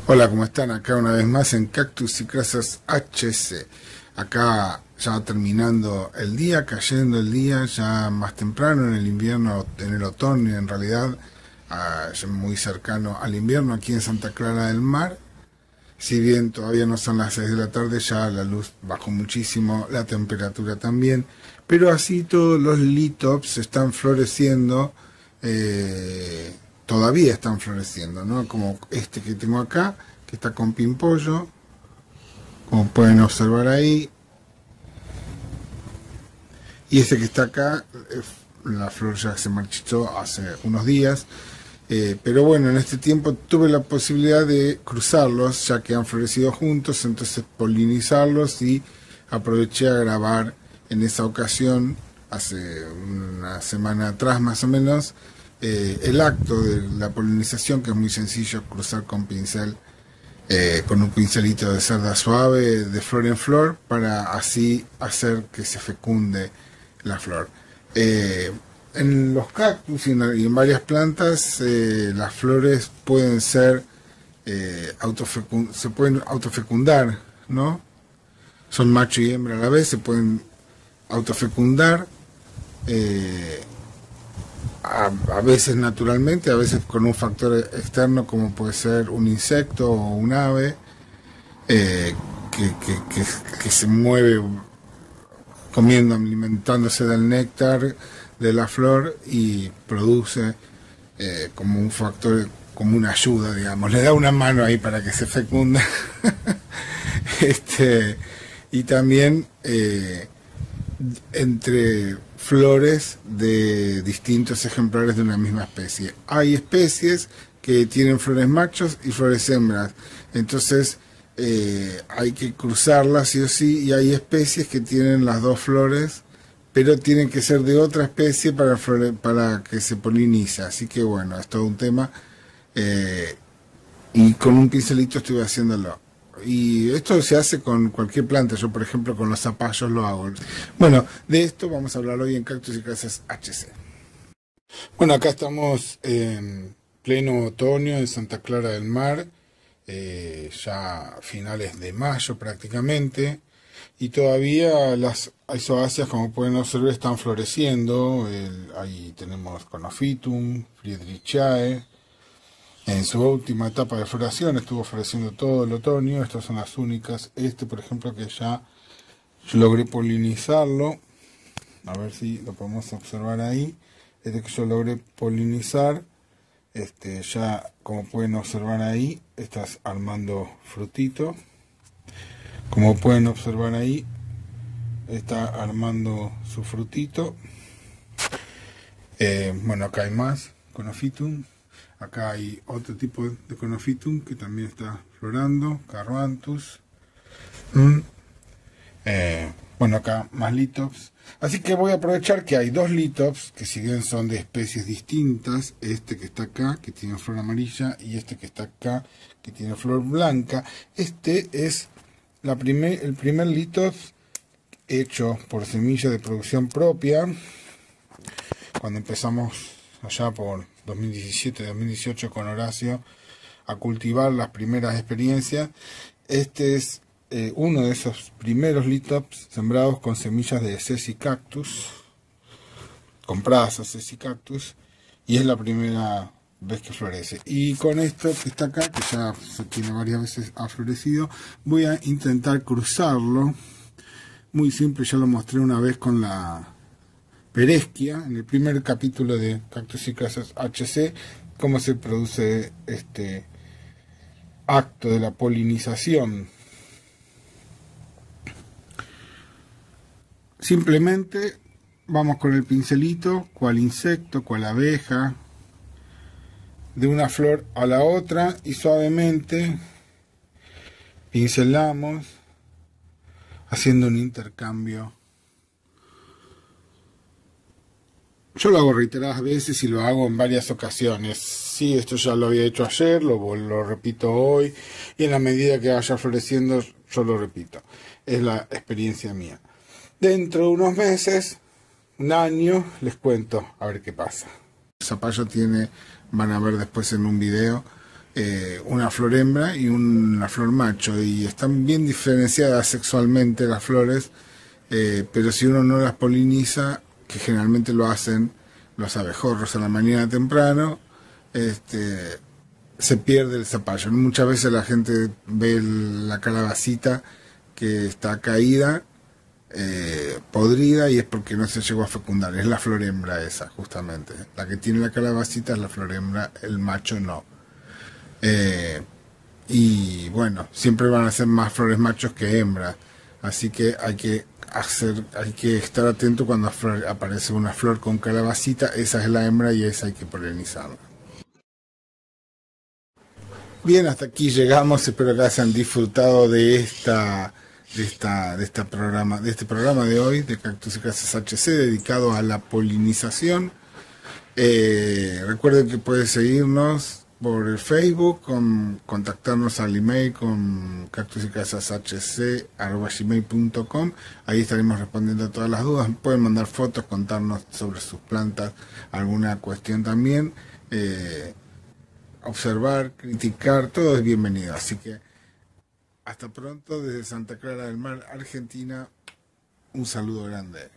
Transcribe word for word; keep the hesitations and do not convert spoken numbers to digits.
Hola, ¿cómo están? Acá una vez más en Cactus y Casas H C. Acá ya terminando el día, cayendo el día, ya más temprano en el invierno, en el otoño en realidad, uh, ya muy cercano al invierno aquí en Santa Clara del Mar. Si bien todavía no son las seis de la tarde, ya la luz bajó muchísimo, la temperatura también, pero así todos los litops están floreciendo, eh, todavía están floreciendo, ¿no? Como este que tengo acá, que está con pimpollo, como pueden observar ahí, y este que está acá, eh, la flor ya se marchitó hace unos días. Eh, pero bueno, en este tiempo tuve la posibilidad de cruzarlos, ya que han florecido juntos, entonces polinizarlos, y aproveché a grabar en esa ocasión, hace una semana atrás más o menos, eh, el acto de la polinización, que es muy sencillo, cruzar con pincel, eh, con un pincelito de cerda suave, de flor en flor, para así hacer que se fecunde la flor. Eh, En los cactus y en, y en varias plantas, eh, las flores pueden ser eh, autofecund, se pueden autofecundar, ¿no? Son macho y hembra a la vez, se pueden autofecundar, eh, a, a veces naturalmente, a veces con un factor externo como puede ser un insecto o un ave, eh, que, que, que, que se mueve comiendo, alimentándose del néctar de la flor y produce eh, como un factor, como una ayuda, digamos, le da una mano ahí para que se fecunda. este, y también eh, entre flores de distintos ejemplares de una misma especie. Hay especies que tienen flores machos y flores hembras, entonces eh, hay que cruzarlas sí o sí, y hay especies que tienen las dos flores, pero tienen que ser de otra especie para, para que se polinice. Así que bueno, es todo un tema. Eh, y con un pincelito estuve haciéndolo. Y esto se hace con cualquier planta. Yo, por ejemplo, con los zapallos lo hago. Bueno, de esto vamos a hablar hoy en Cactus y Casas H C. Bueno, acá estamos en pleno otoño en Santa Clara del Mar. Eh, ya finales de mayo prácticamente. Y todavía las isoáceas, como pueden observar, están floreciendo. El, ahí tenemos Conophytum, Friedrichiae. En su última etapa de floración estuvo floreciendo todo el otoño. Estas son las únicas. Este, por ejemplo, que ya yo logré polinizarlo. A ver si lo podemos observar ahí. Este que yo logré polinizar. Este, ya, como pueden observar ahí, estás armando frutito. Como pueden observar ahí, está armando su frutito. Eh, bueno, acá hay más Conophytum. Acá hay otro tipo de Conophytum que también está florando, Carbantus. Mm. Eh, bueno, acá más litops. Así que voy a aprovechar que hay dos litops, que si bien son de especies distintas, este que está acá, que tiene flor amarilla, y este que está acá, que tiene flor blanca. Este es La primer, el primer litos hecho por semilla de producción propia, cuando empezamos allá por dos mil diecisiete dos mil dieciocho con Horacio a cultivar las primeras experiencias. Este es eh, uno de esos primeros litops sembrados con semillas de Ceci Cactus, compradas a Ceci Cactus, y es la primera vez que florece. Y con esto que está acá, que ya se tiene varias veces ha florecido, voy a intentar cruzarlo. Muy simple, ya lo mostré una vez con la Peresquia en el primer capítulo de Cactus y Casas H C, cómo se produce este acto de la polinización. Simplemente vamos con el pincelito, cual insecto, cual abeja, de una flor a la otra, y suavemente pincelamos, haciendo un intercambio. Yo lo hago reiteradas veces y lo hago en varias ocasiones. Sí, esto ya lo había hecho ayer, lo, lo repito hoy, y en la medida que vaya floreciendo yo lo repito. Es la experiencia mía. Dentro de unos meses, un año, les cuento a ver qué pasa. El zapallo tiene, van a ver después en un video, eh, una flor hembra y una flor macho, y están bien diferenciadas sexualmente las flores, eh, pero si uno no las poliniza, que generalmente lo hacen los abejorros a la mañana temprano, este, se pierde el zapallo. Muchas veces la gente ve la calabacita que está caída, eh, podrida, y es porque no se llegó a fecundar. Es la flor hembra esa, justamente. La que tiene la calabacita es la flor hembra, el macho no. Eh, y bueno, siempre van a ser más flores machos que hembras, así que hay que hacer, hay que estar atento cuando aparece una flor con calabacita. Esa es la hembra y esa hay que polinizarla. Bien, hasta aquí llegamos. Espero que hayan disfrutado de esta de esta de esta programa de este programa de hoy de Cactus y Casas H C, dedicado a la polinización. Eh, recuerden que pueden seguirnos por el Facebook, con, contactarnos al email con cactus y casas h c arroba gmail punto com. Ahí estaremos respondiendo a todas las dudas. Pueden mandar fotos, contarnos sobre sus plantas, alguna cuestión también. Eh, observar, criticar, todo es bienvenido. Así que hasta pronto desde Santa Clara del Mar, Argentina. Un saludo grande.